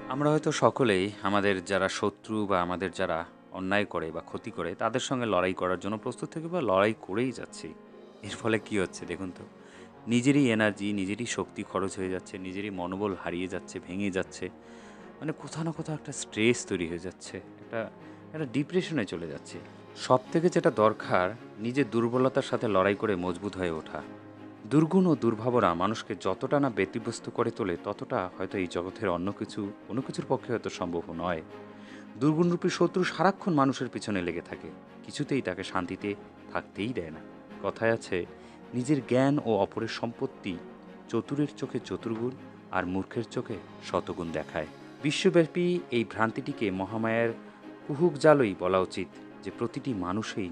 আমরা হয়তো সকলেই আমাদের যারা শত্রু বা আমাদের যারা অন্যায় করে বা ক্ষতি করে তাদের সঙ্গে লড়াই করার জন্য প্রস্তুত থেকে বা লড়াই করেই যাচ্ছি। এর ফলে কি হচ্ছে দেখুন তো, নিজেরই এনার্জি, নিজেরই শক্তি খরচ হয়ে যাচ্ছে, নিজেরই মনোবল হারিয়ে যাচ্ছে, ভেঙে যাচ্ছে। মানে কোথাও না কোথাও একটা স্ট্রেস তৈরি হয়ে যাচ্ছে, একটা একটা ডিপ্রেশনে চলে যাচ্ছে। সব থেকে যেটা দরকার, নিজের দুর্বলতার সাথে লড়াই করে মজবুত হয়ে ওঠা। দুর্গুণ ও দুর্ভাবনা মানুষকে যতটা না ব্যতিব্যস্ত করে তোলে, ততটা হয়তো এই জগতের কোনো কিছুর পক্ষে হয়তো সম্ভব নয়। দুর্গুণরূপী শত্রু সারাক্ষণ মানুষের পিছনে লেগে থাকে, কিছুতেই তাকে শান্তিতে থাকতেই দেয় না। কথায় আছে, নিজের জ্ঞান ও অপরের সম্পত্তি চতুরের চোখে চতুর্গুণ আর মূর্খের চোখে শতগুণ দেখায়। বিশ্বব্যাপী এই ভ্রান্তিটিকে মহামায়ার কুহুক জালই বলা উচিত, যে প্রতিটি মানুষই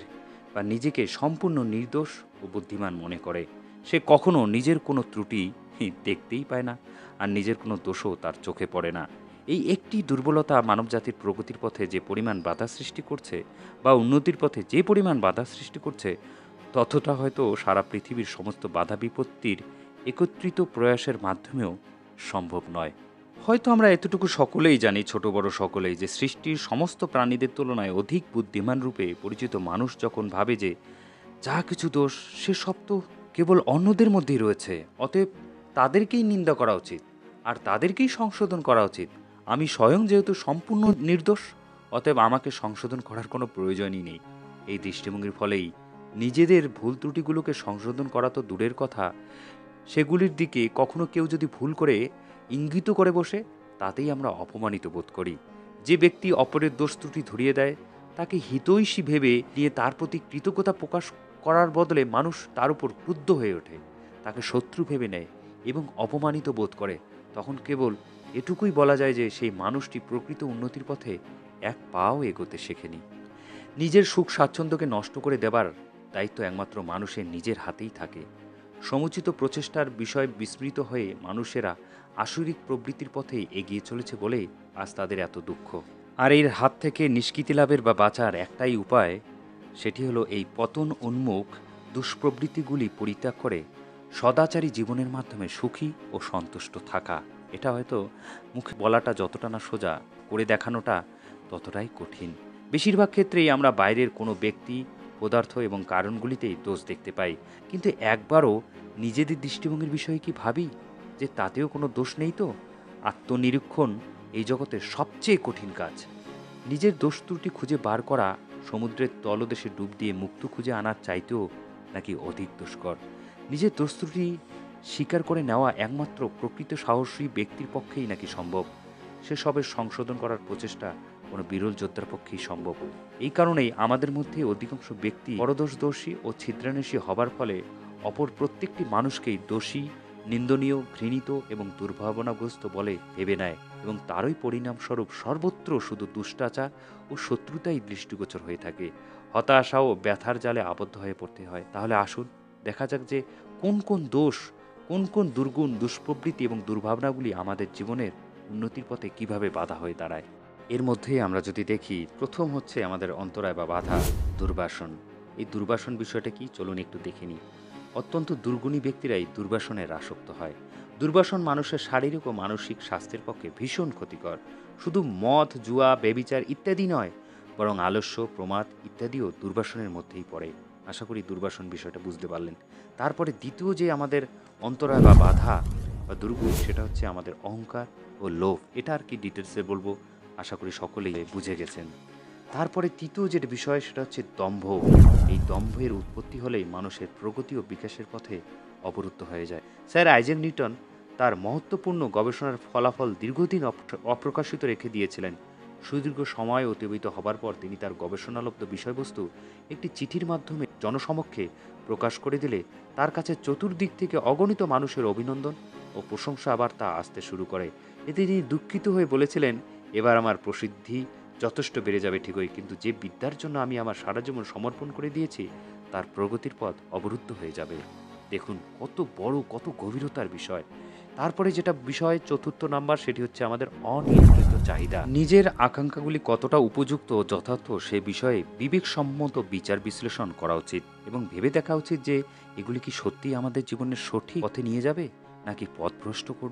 নিজেকে সম্পূর্ণ নির্দোষ ও বুদ্ধিমান মনে করে। সে কখনো নিজের কোনো ত্রুটি দেখতেই পায় না, আর নিজের কোনো দোষও তার চোখে পড়ে না। এই একটি দুর্বলতা মানবজাতির প্রগতির পথে যে পরিমাণ বাধা সৃষ্টি করছে, বা উন্নতির পথে যে পরিমাণ বাধা সৃষ্টি করছে, ততটা হয়তো সারা পৃথিবীর সমস্ত বাধা বিপত্তির একত্রিত প্রয়াসের মাধ্যমেও সম্ভব নয়। হয়তো আমরা এতটুকু সকলেই জানি, ছোট বড় সকলেই, যে সৃষ্টির সমস্ত প্রাণীদের তুলনায় অধিক বুদ্ধিমান রূপে পরিচিত মানুষ যখন ভাবে যে যা কিছু দোষ সেসব তো কেবল অন্যদের মধ্যেই রয়েছে, অতএব তাদেরকেই নিন্দা করা উচিত আর তাদেরকেই সংশোধন করা উচিত। আমি স্বয়ং যেহেতু সম্পূর্ণ নির্দোষ, অতএব আমাকে সংশোধন করার কোনো প্রয়োজনই নেই। এই দৃষ্টিভঙ্গির ফলেই নিজেদের ভুল ত্রুটিগুলোকে সংশোধন করা তো দূরের কথা, সেগুলির দিকে কখনো কেউ যদি ভুল করে ইঙ্গিত করে বসে, তাতেই আমরা অপমানিত বোধ করি। যে ব্যক্তি অপরের দোষ ত্রুটি ধরিয়ে দেয়, তাকে হিতৈষী ভেবে দিয়ে তার প্রতি কৃতজ্ঞতা প্রকাশ করার বদলে মানুষ তার উপর ক্রুদ্ধ হয়ে ওঠে, তাকে শত্রু ভেবে নেয় এবং অপমানিত বোধ করে। তখন কেবল এটুকুই বলা যায় যে সেই মানুষটি প্রকৃত উন্নতির পথে এক পাও এগোতে শেখেনি। নিজের সুখ স্বাচ্ছন্দ্যকে নষ্ট করে দেবার দায়িত্ব একমাত্র মানুষের নিজের হাতেই থাকে। সমুচিত প্রচেষ্টার বিষয় বিস্মৃত হয়ে মানুষেরা আসরিক প্রবৃত্তির পথে এগিয়ে চলেছে বলে আজ তাদের এত দুঃখ। আর এর হাত থেকে নিষ্কৃতি লাভের বা বাঁচার একটাই উপায়, সেটি হলো এই পতন উন্মুখ দুষ্প্রবৃত্তিগুলি পরিত্যাগ করে সদাচারী জীবনের মাধ্যমে সুখী ও সন্তুষ্ট থাকা। এটা হয়তো মুখে বলাটা যতটা না সোজা, করে দেখানোটা ততটাই কঠিন। বেশিরভাগ ক্ষেত্রেই আমরা বাইরের কোনো ব্যক্তি, পদার্থ এবং কারণগুলিতেই দোষ দেখতে পাই, কিন্তু একবারও নিজেদের দৃষ্টিভঙ্গির বিষয়ে কি ভাবি যে তাতেও কোনো দোষ নেই? তো আত্মনিরীক্ষণ এই জগতের সবচেয়ে কঠিন কাজ। নিজের দোষ ত্রুটি খুঁজে বার করা সমুদ্রের তলদেশে ডুব দিয়ে মুক্ত খুঁজে আনার চাইতেও নাকি অধিক দুষ্কর। নিজের দোষ ত্রুটি স্বীকার করে নেওয়া একমাত্র প্রকৃত সাহসী ব্যক্তির পক্ষেই নাকি সম্ভব। সেসবের সংশোধন করার প্রচেষ্টা কোনো বিরল যোদ্ধার পক্ষেই সম্ভব। এই কারণেই আমাদের মধ্যে অধিকাংশ ব্যক্তি পরদোষদর্শী ও ছিদ্রান্বেষী হবার ফলে অপর প্রত্যেকটি মানুষকেই দোষী, নিন্দনীয়, ঘৃণিত এবং দুর্ভাবনাগ্রস্ত বলে ভেবে নেয়, এবং তারই পরিণামস্বরূপ সর্বত্র শুধু দুষ্টাচার ও শত্রুতাই দৃষ্টিগোচর হয়ে থাকে। হতাশা ও ব্যথার জালে আবদ্ধ হয়ে পড়তে হয়। তাহলে আসুন দেখা যাক যে কোন কোন দোষ, কোন কোন দুর্গুণ, দুষ্প্রবৃত্তি এবং দুর্ভাবনাগুলি আমাদের জীবনের উন্নতির পথে কিভাবে বাধা হয়ে দাঁড়ায়। এর মধ্যেই আমরা যদি দেখি, প্রথম হচ্ছে আমাদের অন্তরায় বা বাধা, দুর্বাসন। এই দুর্বাসন বিষয়টা কি, চলুন একটু দেখে নিই। অত্যন্ত দুর্গুণী ব্যক্তিরাই দুর্বাসনের আসক্ত হয়। দুর্বাসন মানুষের শারীরিক ও মানসিক স্বাস্থ্যের পক্ষে ভীষণ ক্ষতিকর। শুধু মদ, জুয়া, ব্যভিচার ইত্যাদি নয়, বরং আলস্য, প্রমাদ ইত্যাদিও দুর্বাসনের মধ্যেই পড়ে। আশা করি দুর্বাসন বিষয়টা বুঝতে পারলেন। তারপরে দ্বিতীয় যে আমাদের অন্তরায় বা বাধা বা দুর্গুণ, সেটা হচ্ছে আমাদের অহংকার ও লোভ। এটা আর কি ডিটেলসে বলবো, আশা করি সকলেই বুঝে গেছেন। তারপরে তৃতীয় যেটা বিষয়, সেটা হচ্ছে দম্ভ। এই দম্ভের উৎপত্তি হলেই মানুষের প্রগতি ও বিকাশের পথে অবরুদ্ধ হয়ে যায়। স্যার আইজ্যাক নিউটন তার মহত্বপূর্ণ গবেষণার ফলাফল দীর্ঘদিন অপ্রকাশিত রেখে দিয়েছিলেন। সুদীর্ঘ সময় অতিবাহিত হবার পর তিনি তার গবেষণালব্ধ বিষয়বস্তু একটি চিঠির মাধ্যমে জনসমক্ষে প্রকাশ করে দিলে তার কাছে চতুর্দিক থেকে অগণিত মানুষের অভিনন্দন ও প্রশংসা আবার তা আসতে শুরু করে। এতে তিনি দুঃখিত হয়ে বলেছিলেন, এবার আমার প্রসিদ্ধি যথেষ্ট বেড়ে যাবে ঠিকই, কিন্তু যে বিদ্যার জন্য আমি আমার সারা জীবন সমর্পণ করে দিয়েছি, তার প্রগতির পথ অবরুদ্ধ হয়ে যাবে। দেখুন কত বড়, কত গভীরতার বিষয়। তারপরে যেটা বিষয় চতুর্থ নাম্বার, সেটি হচ্ছে আমাদের অনিয়ন্ত্রিত চাহিদা। নিজের আকাঙ্ক্ষাগুলি কতটা উপযুক্ত ও যথার্থ সে বিষয়ে বিবেকসম্মত বিচার বিশ্লেষণ করা উচিত, এবং ভেবে দেখা উচিত যে এগুলি কি সত্যিই আমাদের জীবনের সঠিক পথে নিয়ে যাবে নাকি পথভ্রষ্ট করবে।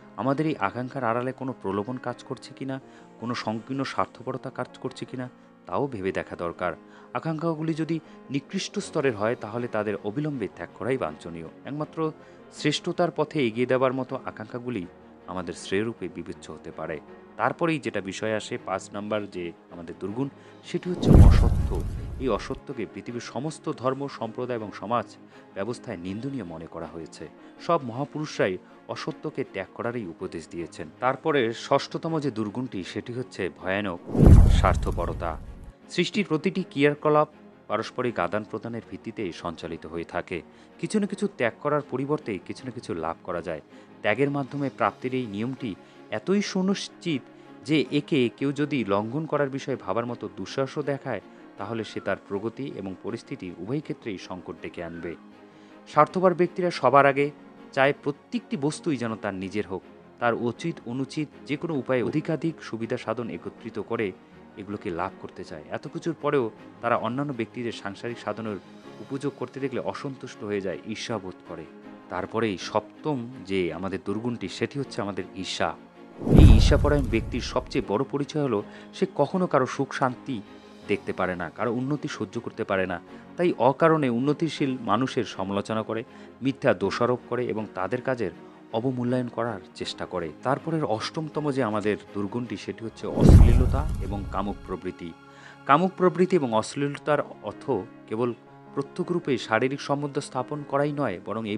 আমাদের এই আকাঙ্ক্ষার আড়ালে কোনো প্রলোভন কাজ করছে কিনা, কোনো সংকীর্ণ স্বার্থপরতা কাজ করছে কিনা তাও ভেবে দেখা দরকার। আকাঙ্ক্ষাগুলি যদি নিকৃষ্ট স্তরের হয় তাহলে তাদের অবিলম্বে ত্যাগ করাই বাঞ্ছনীয়। একমাত্র শ্রেষ্ঠতার পথে এগিয়ে দেওয়ার মতো আকাঙ্ক্ষাগুলি আমাদের শ্রেয়রূপে বিবেচ্য হতে পারে। তারপরেই যেটা বিষয় আসে ৫ নাম্বার যে আমাদের দুর্গুণ, সেটি হচ্ছে অসত্য। এই অসত্যকে পৃথিবীর সমস্ত ধর্ম, সম্প্রদায় এবং সমাজ ব্যবস্থায় নিন্দনীয় মনে করা হয়েছে। সব মহাপুরুষরাই অসত্যকে ত্যাগ করারই উপদেশ দিয়েছেন। তারপরে ষষ্ঠতম যে দুর্গুণটি সেটি হচ্ছে ভয়ানক স্বার্থপরতা। সৃষ্টির প্রতিটি ক্রিয়াকলাপ পারস্পরিক আদান প্রদানের ভিত্তিতে সঞ্চালিত হয়ে থাকে। কিছু না কিছু ত্যাগ করার পরিবর্তে কিছু না কিছু লাভ করা যায়। ত্যাগের মাধ্যমে প্রাপ্তির এই নিয়মটি এতই সুনিশ্চিত যে একে কেউ যদি লঙ্ঘন করার বিষয়ে ভাবার মতো দুঃসাহস দেখায় তাহলে সে তার প্রগতি এবং পরিস্থিতি উভয় ক্ষেত্রেই সংকট ডেকে আনবে। স্বার্থপর ব্যক্তিরা সবার আগে চায় প্রত্যেকটি বস্তুই যেন তার নিজের হোক। তার উচিত অনুচিত যে কোনো উপায়ে অধিকাধিক সুবিধা সাধন একত্রিত করে এগুলোকে লাভ করতে চায়। এত কিছুর পরেও তারা অন্যান্য ব্যক্তিদের সাংসারিক সাধনের উপযোগ করতে দেখলে অসন্তুষ্ট হয়ে যায়, ঈর্ষাবোধ করে। তারপরেই সপ্তম যে আমাদের দুর্গুণটি সেটি হচ্ছে আমাদের ঈর্ষা। এই ঈর্ষাপরায়ণ ব্যক্তির সবচেয়ে বড় পরিচয় হলো সে কখনো কারো সুখ শান্তি দেখতে পারে না, কারো উন্নতি সহ্য করতে পারে না। তাই অকারণে উন্নতিশীল মানুষের সমালোচনা করে, মিথ্যা দোষারোপ করে এবং তাদের কাজের অবমূল্যায়ন করার চেষ্টা করে। তারপরের অষ্টমতম যে আমাদের দুর্গুণটি সেটি হচ্ছে অশ্লীলতা এবং কামুক প্রবৃত্তি। কামুক প্রবৃত্তি এবং অশ্লীলতার অর্থ কেবল প্রত্যক্ষরূপে শারীরিক সম্বন্ধ স্থাপন করাই নয়,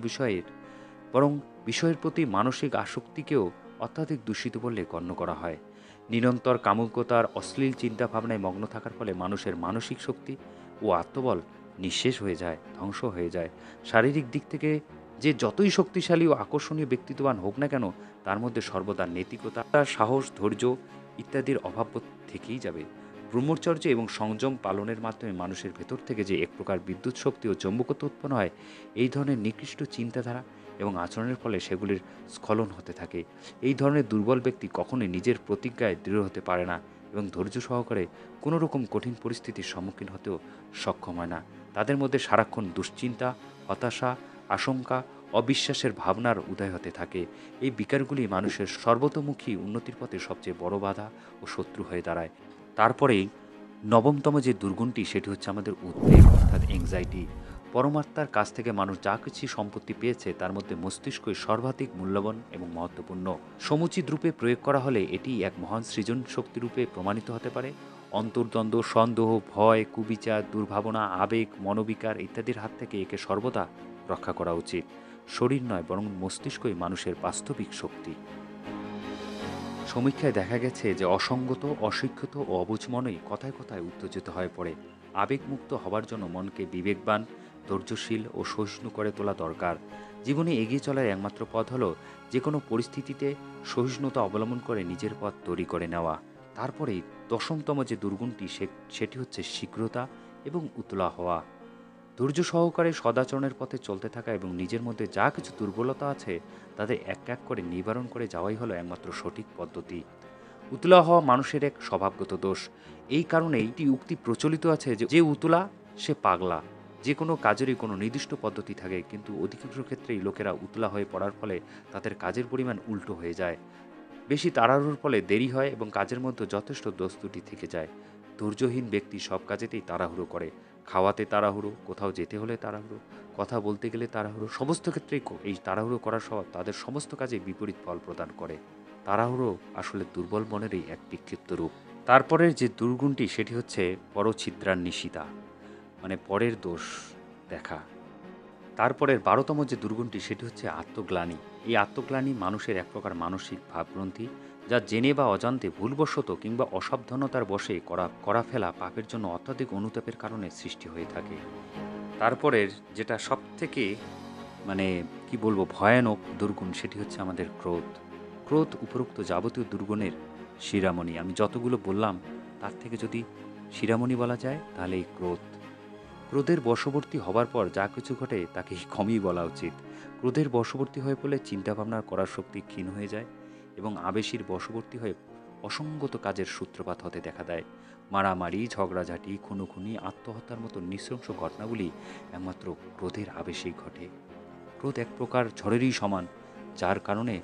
বরং বিষয়ের প্রতি মানসিক আসক্তিকেও অত্যাধিক দূষিত বলে গণ্য করা হয়। নিরন্তর কামুকতার অশ্লীল চিন্তা ভাবনায় মগ্ন থাকার ফলে মানুষের মানসিক শক্তি ও আত্মবল নিঃশেষ হয়ে যায়, ধ্বংস হয়ে যায়। শারীরিক দিক থেকে যে যতই শক্তিশালী ও আকর্ষণীয় ব্যক্তিত্ববান হোক না কেন, তার মধ্যে সর্বদা নৈতিকতা, সাহস, ধৈর্য ইত্যাদির অভাব থেকেই যাবে। ব্রহ্মচর্য এবং সংযম পালনের মাধ্যমে মানুষের ভেতর থেকে যে এক প্রকার বিদ্যুৎ শক্তি ও চৌম্বকত্ব উৎপন্ন হয়, এই ধরনের নিকৃষ্ট চিন্তাধারা এবং আচরণের ফলে সেগুলির স্খলন হতে থাকে। এই ধরনের দুর্বল ব্যক্তি কখনোই নিজের প্রতিজ্ঞায় দৃঢ় হতে পারে না এবং ধৈর্য সহকারে কোনো রকম কঠিন পরিস্থিতির সম্মুখীন হতেও সক্ষম হয় না। তাদের মধ্যে সারাক্ষণ দুশ্চিন্তা, হতাশা, আশঙ্কা, অবিশ্বাসের ভাবনার উদয় হতে থাকে। এই বিকারগুলি মানুষের সর্বতোমুখী উন্নতির পথে সবচেয়ে বড় বাধা ও শত্রু হয়ে দাঁড়ায়। তারপরেই নবমতম যে দুর্গুণটি সেটি হচ্ছে আমাদের উদ্বেগ অর্থাৎ অ্যাংজাইটি। পরমাত্মার কাছ থেকে মানুষ যা কিছু সম্পত্তি পেয়েছে তার মধ্যে মস্তিষ্কই সর্বাধিক মূল্যবান এবং মহত্বপূর্ণ। সমুচিত রূপে প্রয়োগ করা হলে এটি এক মহান সৃজন শক্তিরূপে প্রমাণিত হতে পারে। অন্তর্দ্বন্দ্ব, সন্দেহ, ভয়, কুবিচার, দুর্ভাবনা, আবেগ, মনোবিকার ইত্যাদির হাত থেকে একে সর্বদা রক্ষা করা উচিত। শরীর নয় বরং মস্তিষ্কই মানুষের বাস্তবিক শক্তি। সমীক্ষায় দেখা গেছে যে অসঙ্গত, অশিক্ষিত ও অবুঝ মনই কথায় কথায় উত্তেজিত হয়ে পড়ে। আবেগমুক্ত হবার জন্য মনকে বিবেকবান, ধৈর্যশীল ও সহিষ্ণু করে তোলা দরকার। জীবনে এগিয়ে চলার একমাত্র পথ হলো যে কোনো পরিস্থিতিতে সহিষ্ণুতা অবলম্বন করে নিজের পথ তৈরি করে নেওয়া। তারপরেই দশমতম যে দুর্গুণটি সেটি হচ্ছে শীঘ্রতা এবং উতলা হওয়া। ধৈর্য সহকারে সদাচরণের পথে চলতে থাকা এবং নিজের মধ্যে যা কিছু দুর্বলতা আছে তাদের এক এক করে নিবারণ করে যাওয়াই হলো একমাত্র সঠিক পদ্ধতি। উতলা হওয়া মানুষের এক স্বভাবগত দোষ। এই কারণে একটি উক্তি প্রচলিত আছে যে উতলা সে পাগলা। যে কোনো কাজেরই কোনো নির্দিষ্ট পদ্ধতি থাকে, কিন্তু অধিকাংশ ক্ষেত্রেই লোকেরা উতলা হয়ে পড়ার ফলে তাদের কাজের পরিমাণ উল্টো হয়ে যায়। বেশি তাড়াহুড়োর ফলে দেরি হয় এবং কাজের মধ্যে যথেষ্ট দোষ ত্রুটি থেকে যায়। ধৈর্যহীন ব্যক্তি সব কাজেতেই তাড়াহুড়ো করে। খাওয়াতে তাড়াহুড়ো, কোথাও যেতে হলে তাড়াহুড়ো, কথা বলতে গেলে তাড়াহুড়ো, সমস্ত ক্ষেত্রেই এই তাড়াহুড়ো করার স্বভাব তাদের সমস্ত কাজে বিপরীত ফল প্রদান করে। তাড়াহুড়ো আসলে দুর্বল মনেরই এক বিক্ষিপ্ত রূপ। তারপরের যে দুর্গুণটি সেটি হচ্ছে পরছিদ্রান্বেষিতা, মানে পরের দোষ দেখা। তারপরের ১২তম যে দুর্গুণটি সেটি হচ্ছে আত্মগ্লানি। এই আত্মগ্লানি মানুষের এক প্রকার মানসিক ভাবগ্রন্থি, যা জেনে বা অজান্তে ভুলবশত কিংবা অসাবধানতার বশে করা ফেলা পাপের জন্য অত্যাধিক অনুতাপের কারণে সৃষ্টি হয়ে থাকে। তারপরের যেটা সবথেকে মানে কি বলবো ভয়ানক দুর্গুণ সেটি হচ্ছে আমাদের ক্রোধ। ক্রোধ উপরোক্ত যাবতীয় দুর্গুণের শিরামণি। আমি যতগুলো বললাম তার থেকে যদি শিরামণি বলা যায় তাহলে এই ক্রোধ। ক্রোধের বশবর্তী হবার পর যা কিছু ঘটে তাকে কমই বলা উচিত। ক্রোধের বশবর্তী হয়ে পড়লে চিন্তাভাবনা করার শক্তি ক্ষীণ হয়ে যায় এবং আবেশীর বশবর্তী হয়ে অসঙ্গত কাজের সূত্রপাত হতে দেখা দেয়। মারামারি, ঝগড়াঝাঁটি, খুনোখুনি, আত্মহত্যার মতো নৃশংস ঘটনাগুলি একমাত্র ক্রোধের আবেশেই ঘটে। ক্রোধ এক প্রকার ঝড়েরই সমান, যার কারণে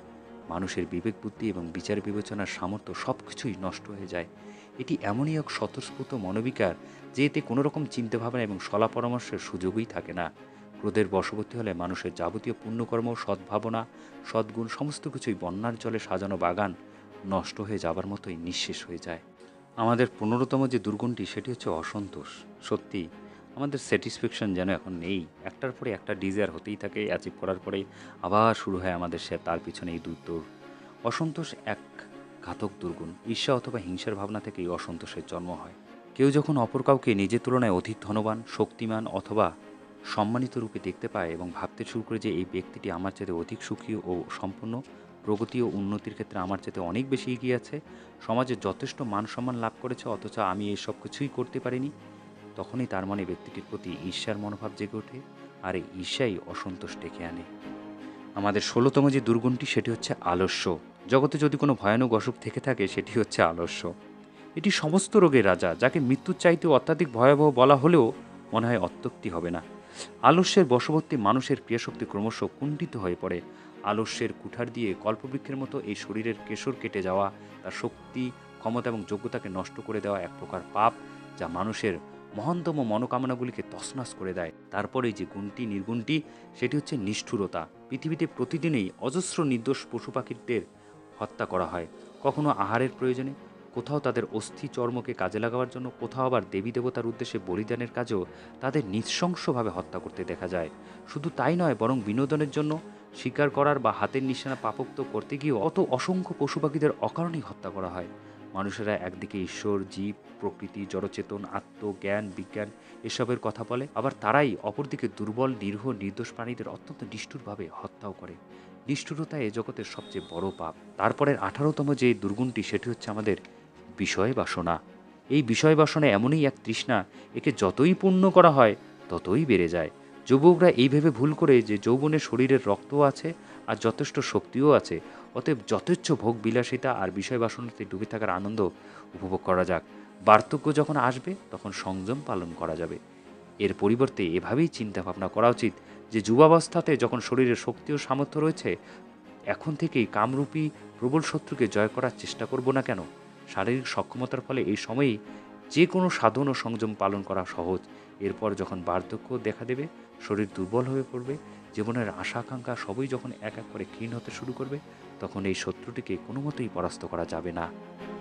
মানুষের বিবেক বুদ্ধি এবং বিচার বিবেচনার সামর্থ্য সব কিছুই নষ্ট হয়ে যায়। এটি এমনই এক স্বতঃস্ফূর্ত মনোবিকার যে এতে কোনো রকম চিন্তাভাবনা এবং সলা পরামর্শের সুযোগই থাকে না। ক্রোধের বশবর্তী হলে মানুষের যাবতীয় পুণ্যকর্ম, সদ্ভাবনা, সদ্গুণ সমস্ত কিছুই বন্যার জলে সাজানো বাগান নষ্ট হয়ে যাবার মতোই নিঃশেষ হয়ে যায়। আমাদের ১৫তম যে দুর্গুণটি সেটি হচ্ছে অসন্তোষ। সত্যি আমাদের স্যাটিসফ্যাকশন যেন এখন নেই। একটার পরে একটা ডিজায়ার হতেই থাকে, অ্যাচিভ করার পরেই আবার শুরু হয় আমাদের সে তার পিছনে এই দৌড়। অসন্তোষ এক ঘাতক দুর্গুণ। ঈর্ষা অথবা হিংসার ভাবনা থেকেই অসন্তোষের জন্ম হয়। কেউ যখন অপর কাউকে নিজের তুলনায় অধিক ধনবান, শক্তিমান অথবা সম্মানিত রূপে দেখতে পায় এবং ভাবতে শুরু করে যে এই ব্যক্তিটি আমার চাইতে অধিক সুখী ও সম্পন্ন, প্রগতি ও উন্নতির ক্ষেত্রে আমার চাইতে অনেক বেশি এগিয়ে আছে, সমাজে যথেষ্ট মান সম্মান লাভ করেছে অথচ আমি এই সব কিছুই করতে পারিনি, তখনই তার মনে ব্যক্তিটির প্রতি ঈর্ষার মনোভাব জেগে ওঠে, আর এই ঈর্ষাই অসন্তোষ ডেকে আনে। আমাদের ১৬তম যে দুর্গুণটি সেটি হচ্ছে আলস্য। জগতে যদি কোনো ভয়ানক অসুখ থেকে থাকে সেটি হচ্ছে আলস্য। এটি সমস্ত রোগের রাজা, যাকে মৃত্যুর চাইতেও অত্যাধিক ভয়াবহ বলা হলেও মনে হয় অত্যুক্তি হবে না। আলস্যের বশবর্তী মানুষের ক্রিয়াশক্তি ক্রমশ কুণ্ঠিত হয়ে পড়ে। আলস্যের কুঠার দিয়ে কল্পবৃক্ষের মতো এই শরীরের কেশর কেটে যাওয়া, তার শক্তি, ক্ষমতা এবং যোগ্যতাকে নষ্ট করে দেওয়া এক প্রকার পাপ, যা মানুষের মহানতম মনোকামনাগুলিকে তছনছ করে দেয়। তারপরে যে গুণটি নির্গুণটি সেটি হচ্ছে নিষ্ঠুরতা। পৃথিবীতে প্রতিদিনই অজস্র নির্দোষ পশু পাখিদের হত্যা করা হয়, কখনো আহারের প্রয়োজনে, কোথাও তাদের অস্থি চর্মকে কাজে লাগাবার জন্য, কোথাও আবার দেবী দেবতার উদ্দেশ্যে বলিদানের কাজেও তাদের নৃশংসভাবে হত্যা করতে দেখা যায়। শুধু তাই নয়, বরং বিনোদনের জন্য শিকার করার বা হাতের নিশানা পাপোক্ত করতে গিয়েও অত অসংখ্য পশু পাখিদের অকারণেই হত্যা করা হয়। মানুষেরা একদিকে ঈশ্বর, জীব, প্রকৃতি, জড়চেতন, আত্ম, জ্ঞান, বিজ্ঞান এসবের কথা বলে, আবার তারাই অপরদিকে দুর্বল, নিরীহ, নির্দোষ প্রাণীদের অত্যন্ত নিষ্ঠুরভাবে হত্যাও করে। নিষ্ঠুরতা এ জগতের সবচেয়ে বড় পাপ। তারপরের ১৮তম যে দুর্গুণটি সেটি হচ্ছে আমাদের বিষয় বাসনা। এই বিষয় বাসনা এমনই এক তৃষ্ণা, একে যতই পূর্ণ করা হয় ততই বেড়ে যায়। যুবকরা এই ভেবে ভুল করে যে যৌবনে শরীরের রক্তও আছে আর যথেষ্ট শক্তিও আছে, অতএব যথেচ্ছ ভোগ বিলাসিতা আর বিষয় বাসনাতে ডুবে থাকার আনন্দ উপভোগ করা যাক। বার্ধক্য যখন আসবে তখন সংযম পালন করা যাবে। এর পরিবর্তে এভাবেই চিন্তা ভাবনা করা উচিত যে যুবাবস্থাতে যখন শরীরের শক্তি ও সামর্থ্য রয়েছে, এখন থেকেই কামরূপী প্রবল শত্রুকে জয় করার চেষ্টা করব না কেন? শারীরিক সক্ষমতার ফলে এই সময়েই যে কোনো সাধন ও সংযম পালন করা সহজ। এরপর যখন বার্ধক্য দেখা দেবে, শরীর দুর্বল হয়ে পড়বে, জীবনের আশা আকাঙ্ক্ষা সবই যখন এক এক করে ক্ষীণ হতে শুরু করবে, তখন এই শত্রুটিকে কোনো মতেই পরাস্ত করা যাবে না।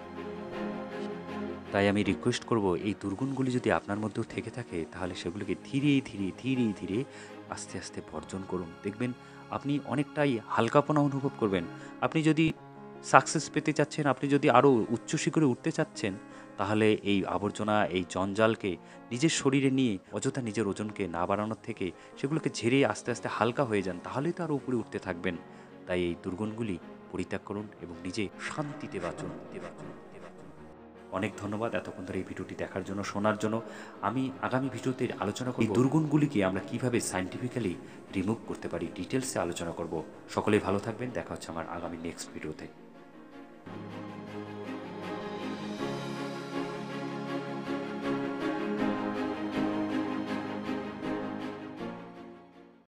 তাই আমি রিকোয়েস্ট করব, এই দুর্গুণগুলি যদি আপনার মধ্যেও থেকে থাকে তাহলে সেগুলিকে ধীরে ধীরে ধীরে ধীরে আস্তে আস্তে বর্জন করুন। দেখবেন আপনি অনেকটাই হালকাপনা অনুভব করবেন। আপনি যদি সাকসেস পেতে চাচ্ছেন, আপনি যদি আরও উচ্চ শিখরে উঠতে চাচ্ছেন, তাহলে এই আবর্জনা, এই জঞ্জালকে নিজের শরীরে নিয়ে অযথা নিজের ওজনকে না বাড়ানোর থেকে সেগুলোকে ঝেড়ে আস্তে আস্তে হালকা হয়ে যান, তাহলেই তো আরও উপরে উঠতে থাকবেন। তাই এই দুর্গুণগুলি পরিত্যাগ করুন এবং নিজে শান্তিতে বাঁচুন। অনেক ধন্যবাদ এতক্ষণ ধরে এই ভিডিওটি দেখার জন্য, শোনার জন্য। আমি আগামী ভিডিওতে আলোচনা করব এই দুর্গুণগুলিকে আমরা কিভাবে সায়েন্টিফিক্যালি রিমুভ করতে পারি, ডিটেলসে আলোচনা করব। সকলেই ভালো থাকবেন, দেখা হচ্ছে আমার আগামী নেক্সট ভিডিওতে।